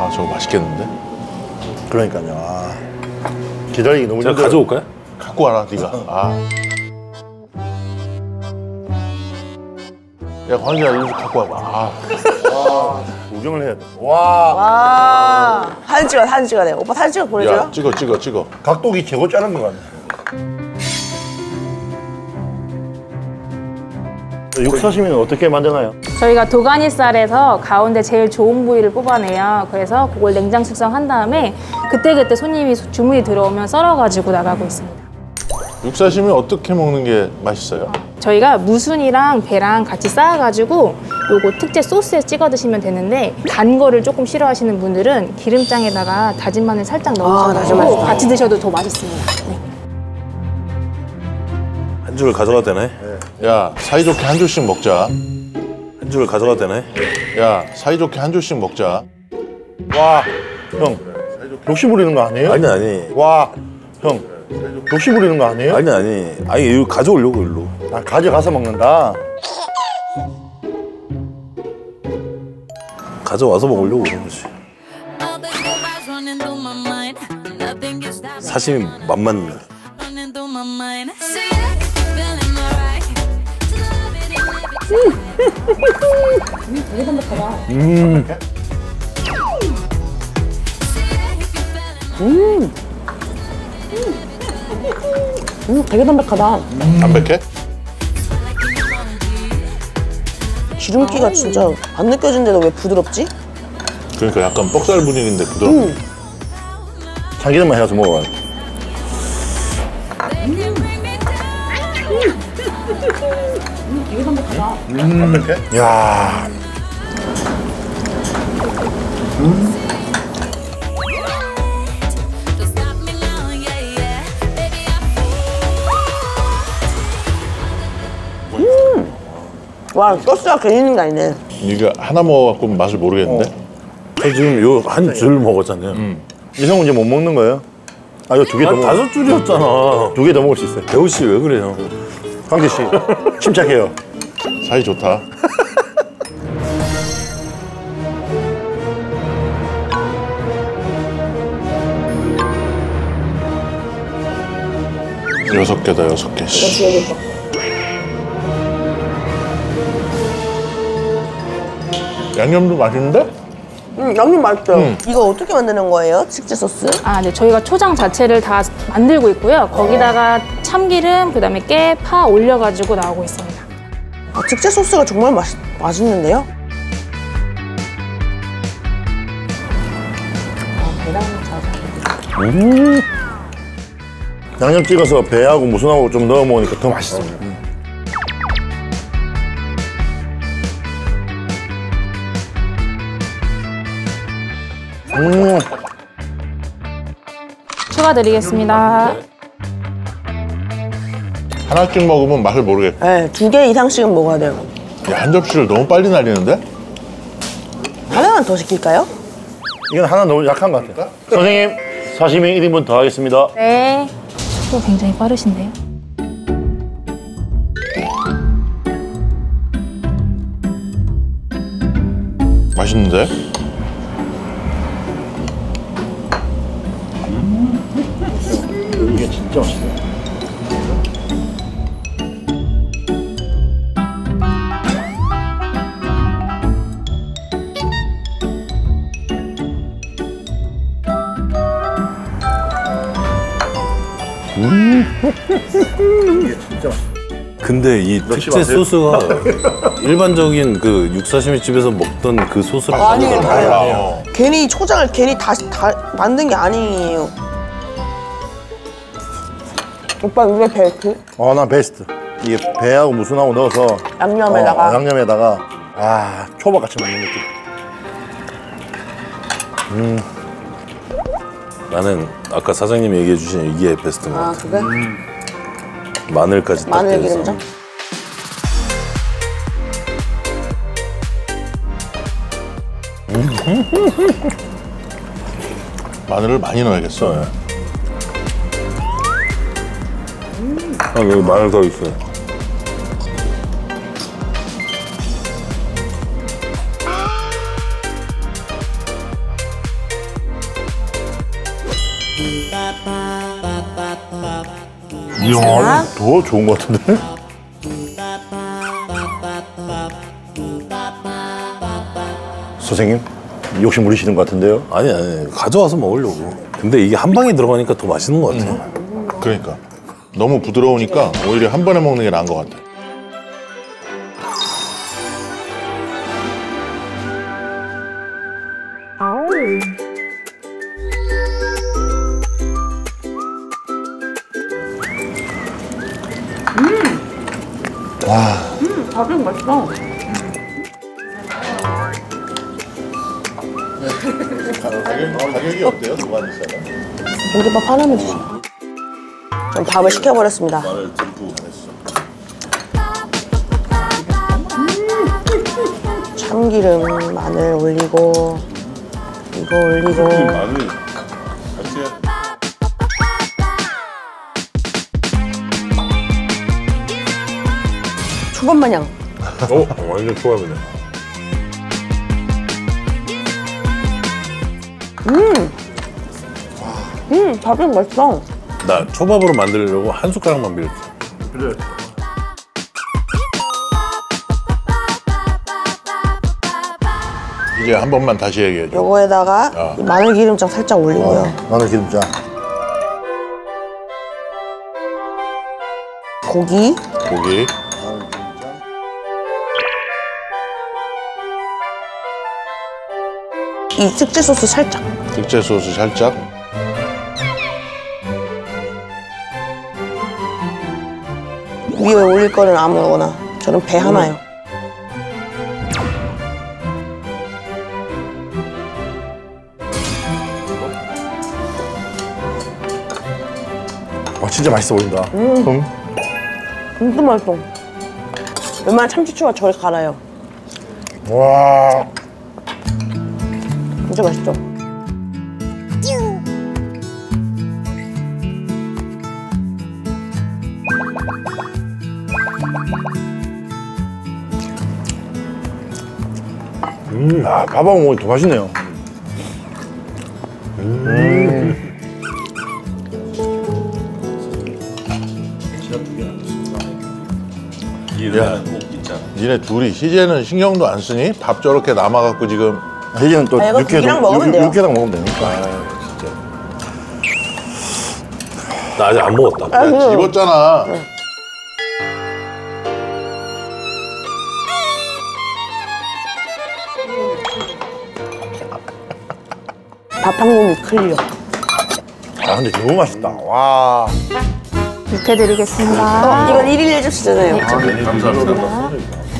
아, 저거 맛있겠는데? 그러니까요. 아, 기다리기 너무 제가 힘들어요. 가져올까요? 갖고 와라, 네가. 아. 야, 광희야, 이거 좀 갖고 와봐. 아. 구경을 해야 돼. 와, 사진 찍어야 돼. 오빠 사진 찍어 보내줘요? 야, 찍어. 각도기 최고 자른 것 같네. 육사시미는 어떻게 만드나요? 저희가 도가니살에서 가운데 제일 좋은 부위를 뽑아내요. 그래서 그걸 냉장 숙성한 다음에 그때그때 손님이 주문이 들어오면 썰어가지고 나가고 있습니다. 육사시미 어떻게 먹는 게 맛있어요? 저희가 무순이랑 배랑 같이 쌓아가지고 요거 특제 소스에 찍어 드시면 되는데 단 거를 조금 싫어하시는 분들은 기름장에다가 다진 마늘 살짝 넣어서 같이 드셔도 더 맛있습니다. 네. 한 줄을 가져가도 되네. 야, 사이좋게 한 줄씩 먹자. 한 줄을 가져가도 되네. 야, 사이좋게 한 줄씩 먹자. 와, 형. 욕심 부리는 거 아니에요? 아니. 와, 형. 욕심 부리는 거 아니에요? 아니, 이거 가져오려고, 일로. 아, 가져가서 먹는다. 가져와서 먹으려고 그런 거지. 사심이 맛만. 되게 담백하다. 되게 담백하다. 담백해? 기름기가 진짜 안 느껴지는데도 왜 부드럽지? 그러니까 약간 뻑살 분위기인데 부드럽고. 참기름만 해서 먹어봐요. 되게 담백하다. 담백해? 야. 와, 소스가 괜히 있는 게 아니네. 네가 하나 먹어갖고 맛을 모르겠는데? 저 지금 요 한 줄 먹었잖아요. 이 형은 이제 못 먹는 거예요? 아, 이거 두 개 더 먹어. 5줄이었잖아. 두 개 더 먹을 수 있어요. 배우 씨 왜 그래요? 광재 씨, 침착해요. 사이 좋다. 여섯 개다, 6개. 양념도 맛있는데? 양념 맛있죠? 이거 어떻게 만드는 거예요? 직제 소스? 아, 네. 저희가 초장 자체를 다 만들고 있고요. 거기다가 참기름, 그다음에 깨, 파 올려가지고 나오고 있습니다. 아, 직제 소스가 정말 맛있는데요? 양념 찍어서 배하고 무순하고 좀 넣어 먹으니까 더 맛있습니다. 추가드리겠습니다. 하나씩 먹으면 맛을 모르겠고. 네, 2개 이상씩은 먹어야 돼요. 야, 한 접시를 너무 빨리 날리는데? 하나만 더 시킬까요? 이건 하나 너무 약한 것 같아요. 선생님, 사시미 1인분 더 하겠습니다. 네. 속도 굉장히 빠르신데요. 맛있는데? 이게 진짜 맛있어요. 이게 진짜 맛있어요. 근데 이 특제 마세요. 소스가 일반적인 그 육사시미 집에서 먹던 그 소스랑 아니에요. 달라. 괜히 초장을 괜히 다 만든 게 아니에요. 오빠 왜 베이크? 난 베스트. 이게 배하고 무순하고 넣어서 양념에다가. 양념에다가 초밥같이 먹는 느낌. 나는 아까 사장님이 얘기해 주신 이게 베스트인 것 아, 같아. 그래? 마늘까지 딱 마늘 돼서. 기름장? 마늘을 많이 넣어야겠어. 여기 마늘 더 있어요. 이야, 더 좋은 것 같은데? 선생님, 욕심 부리시는 것 같은데요? 아니 가져와서 먹으려고. 근데 이게 한 방에 들어가니까 더 맛있는 것 같아. 그러니까 너무 부드러우니까 오히려 한 번에 먹는 게 나은 것 같아. 밥이 맛있어. 가격이 어때요? 노간 이사는? 공깃밥 하나만 주세요. 전 밥을 시켜버렸습니다. 말을 듬뿍 했어. 참기름, 마늘 올리고 이거 올리고 마늘 같이 해. 초밥 마냥. 완전 좋아하네. 밥이 맛있어. 나 초밥으로 만들려고 한 숟가락만 밀었어. 그래. 이제 한 번만 다시 얘기해줘. 요거에다가 이 마늘 기름장 살짝 올리고요. 마늘 기름장. 고기, 고기. 이 특제 소스 살짝. 특제 소스 살짝. 위에 올릴 거는 아무거나. 저는 배 하나요. 와, 진짜 맛있어 보인다. 진짜 맛있어. 웬만한 참치초가 저를 갈아요. 와. 진짜 맛있죠? 아, 밥하고 먹으면 더 맛있네요. 야, 니네 둘이 희재는 신경도 안 쓰니? 밥 저렇게 남아갖고 지금. 이제는 또 아, 이거 국이랑 먹으면 돼요. 육회랑 먹으면 되니까. 나 아직 안 먹었다. 집었잖아. 밥 한 공기 클리어. 아, 근데 너무 맛있다. 와. 육회 드리겠습니다. 이건 1일 1접시잖아요. 감사합니다.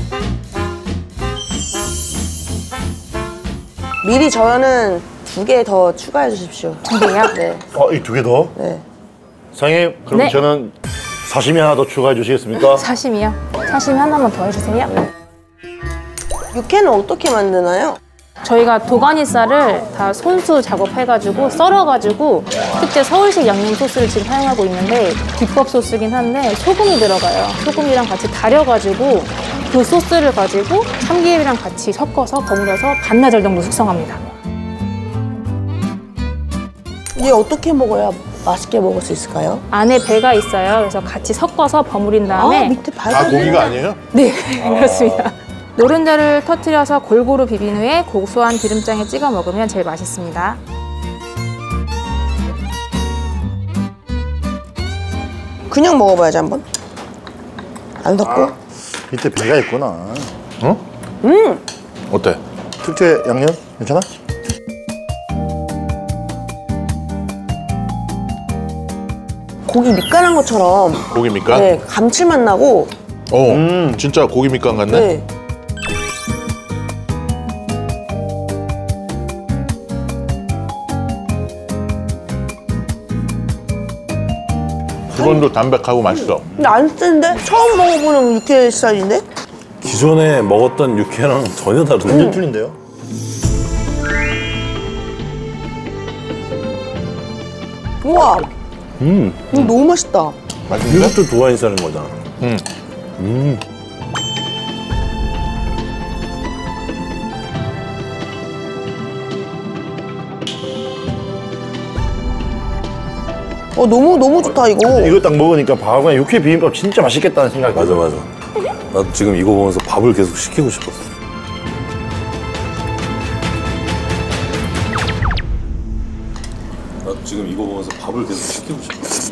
미리 저는 2개 더 추가해 주십시오. 2개요? 네. 이 2개 더? 네. 사장님, 그럼 네. 저는 사시미 하나 더 추가해 주시겠습니까? 사심이요? 사심 하나만 더 해주세요. 육회는 어떻게 만드나요? 저희가 도가니살을 다 손수 작업해가지고 썰어가지고 특제 서울식 양념 소스를 지금 사용하고 있는데 비법 소스긴 한데 소금이 들어가요. 소금이랑 같이 달여가지고 그 소스를 가지고 참기름이랑 같이 섞어서 버무려서 반나절 정도 숙성합니다. 이게 어떻게 먹어야 맛있게 먹을 수 있을까요? 안에 배가 있어요. 그래서 같이 섞어서 버무린 다음에 밑에 다 발사지. 고기가 아니에요? 네, 그렇습니다. 노른자를 터뜨려서 골고루 비빈 후에 고소한 기름장에 찍어 먹으면 제일 맛있습니다. 그냥 먹어봐야지 한번. 안 섞고. 밑에 배가 있구나. 어때? 특제 양념? 괜찮아? 고기 밑간한 것처럼 고기 밑간? 네, 감칠맛 나고 진짜 고기 밑간 같네? 네. 기본도 담백하고 맛있어. 근데 안 센데? 처음 먹어보는 육회 스타일인데? 기존에 먹었던 육회랑 전혀 다른데. 완전 틀린데요? 우와. 이거 너무 맛있다. 맛있는데? 이것도 도가니 싸는 거잖아. 너무 좋다 이거. 이거 딱 먹으니까 밥에 육회 비빔밥 진짜 맛있겠다는 생각이 맞아 맞아. 나도 지금 이거 보면서 밥을 계속 시키고 싶었어. 나도 지금 이거 보면서 밥을 계속 시키고 싶었어.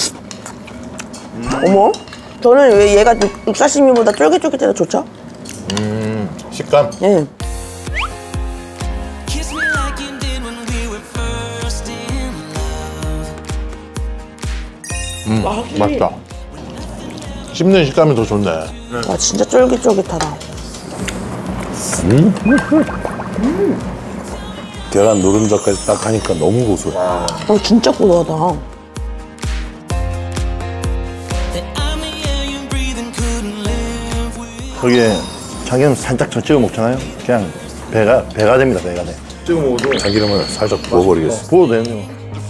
어머? 저는 왜 얘가 육사시미보다 쫄깃쫄깃해서 좋죠? 식감. 예. Kiss me like you did when we were first in love. 맛있다. 씹는 식감이 더 좋네. 와 진짜 쫄깃쫄깃하다. 계란 노른자까지 딱 하니까 너무 고소해. 진짜 고소하다. That I'm the air you breathe and couldn't live with. 거기에 참기름 살짝 좀 찍어 먹잖아요. 그냥 배가 됩니다. 배가 돼. 찍어 먹어도 참기름을 살짝 부어버리겠어. 부어도 되네요.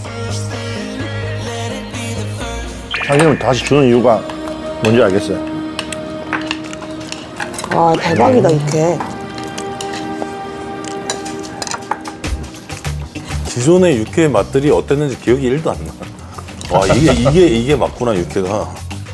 참기름을 다시 주는 이유가 뭔지 알겠어요. 아 대박이다 이렇게. 기존의 육회의 맛들이 어땠는지 기억이 1도 안 나. 와 이게 맞구나 육회가.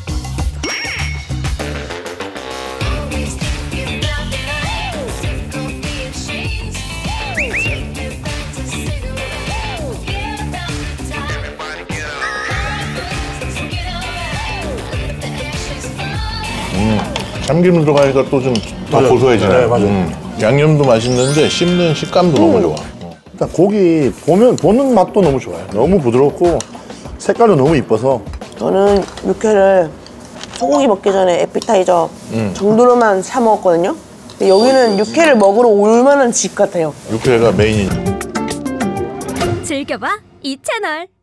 참기름 들어가니까 또 좀 더 고소해지네. 네, 맞아요. 양념도 맛있는데 씹는 식감도 너무 좋아. 일단 고기 보는 맛도 너무 좋아요. 너무 부드럽고 색깔도 너무 이뻐서 저는 육회를 소고기 먹기 전에 에피타이저 정도로만 사 먹었거든요. 근데 여기는 육회를 먹으러 올 만한 집 같아요. 육회가 메인이. 즐겨봐 이 채널.